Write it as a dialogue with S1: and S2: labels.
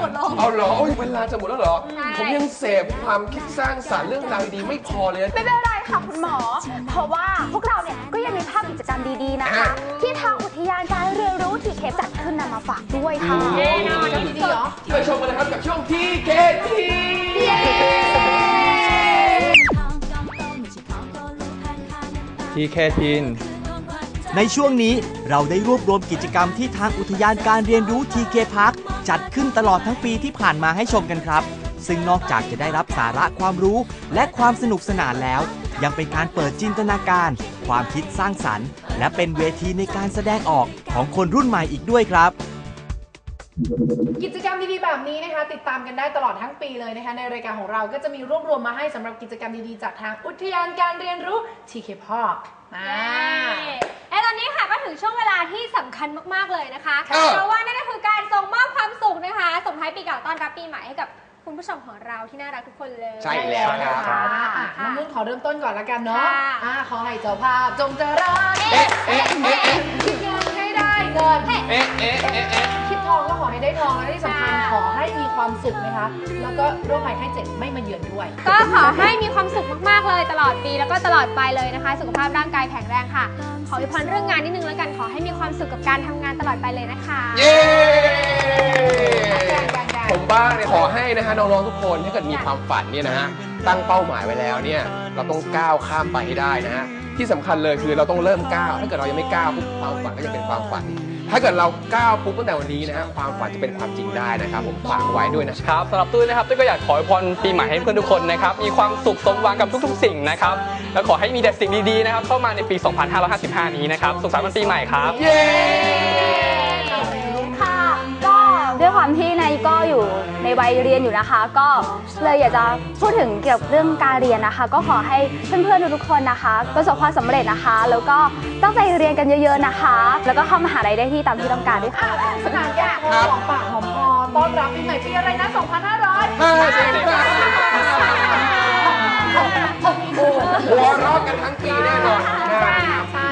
S1: มดแล้ว
S2: เอาเหรอโอ้ยเวลาจะหมดแล้วเหรอผมยังเสพความคิดสร้างสรรค์เรื่องราวดีๆไม่พอเลย
S3: ไม่เป็นไรค่ะคุณหมอเพราะว่าพวกเราเนี่ยก็ยังมีภาพกิจกรรมดีๆนะคะที่ทางอุทยานการเรียนรู้ทีเคจัดขึ้นนำมาฝากด้วยค่ะ
S1: แน่นอนดีๆเหรอ
S2: ไปชมกันเลยครับกับช่วงทีเคที
S4: ทีเคทีนในช่วงนี้เราได้รวบรวมกิจกรรมที่ทางอุทยานการเรียนรู้ทีเคพาร์คจัดขึ้นตลอดทั้งปีที่ผ่านมาให้ชมกันครับซึ่งนอกจากจะได้รับสาระความรู้และความสนุกสนานแล้วยังเป็นการเปิดจินตนาการความคิดสร้างสรรค์และเป็นเวทีในการแสดงออกของคนรุ่นใหม่อีกด้วยครับ
S1: กิจกรรมดีๆแบบนี้นะคะติดตามกันได้ตลอดทั้งปีเลยนะคะในรายการของเราก็จะมีรวบรวมมาให้สำหรับกิจกรรมดีๆจากทางอุทยานการเรียนรู้ TK Park
S5: และตอนนี้ค่ะก็ถึงช่วงเวลาที่สำคัญมากๆเลยนะคะเพราะว่านั่นก็คือการส่งมอบความสุขนะคะส่งท้ายปีเก่าต้อนรับปีใหม่ให้กับคุณผู้ชมของเราที่น่ารักทุกคนเลย
S2: ใช่แล้วครับ
S1: น้องนุ่นขอเริ่มต้นก่อนละกันเนาะขอให้เจ้าภาพจงเจริญคิดเงินให้ได้เงินคิดทองก็ขอให้ได้ทองและที่สำคัญขอให้มีความสุขนะคะแล้วก็โรคภัยไข้เจ็บไม่มาเยือนด้วย
S5: ก็ขอให้มีความสุขมากๆเลยตลอดปีแล้วก็ตลอดไปเลยนะคะสุขภาพร่างกายแข็งแรงค่ะขออวยพรเรื่องงานนิดนึงแล้วกันขอให้มีความสุขกับการทำงานตลอดไปเลยนะคะ
S2: เย้ผมบ้างเนี่ยขอให้นะฮะน้องๆทุกคนถ้าเกิดมีความฝันเนี่ยนะฮะตั้งเป้าหมายไว้แล้วเนี่ยเราต้องก้าวข้ามไปให้ได้นะฮะที่สำคัญเลยคือเราต้องเริ่มก้าวถ้าเกิดเรายังไม่ก้าวปุ๊บความฝันก็ยังเป็นความฝันถ้าเกิดเราก้าวปุ๊บตั้งแต่วันนี้นะฮะความฝันจะเป็นความจริงได้นะครับผมฝากไว้ด้วยนะครับ
S4: สำหรับตุ้ยนะครับตุ้ยก็อยากขออวยพรปีใหม่ให้เพื่อนทุกคนนะครับมีความสุขสมหวังกับทุกๆสิ่งนะครับแล้วขอให้มีแต่สิ่งดีๆนะครับเข้ามาในปี 2555 นี้นะครับสุขสันต์วันปีใหม่ครับ
S2: เย้
S3: ค่ะก็ด้วยความที่นายก็อยู่ในวัยเรียนอยู่นะคะก็เลยอยากจะพูดถึงเกี่ยวกับเรื่องการเรียนนะคะก็ขอให้เพื่อนๆทุกคนนะคะประสบความสำเร็จนะคะแล้วก็ตั้งใจเรียนกันเยอะๆนะคะแล้วก็เข้ามหาลัยได้ที่ตามที่ต้องการด้วยค่ะ
S1: สนานแก่หอมปากหอมคอต้อนรับปีใหม่ปีอะไรนะ 2555
S2: หัวเราะกันทั้งปีแน่นอน
S1: ใช่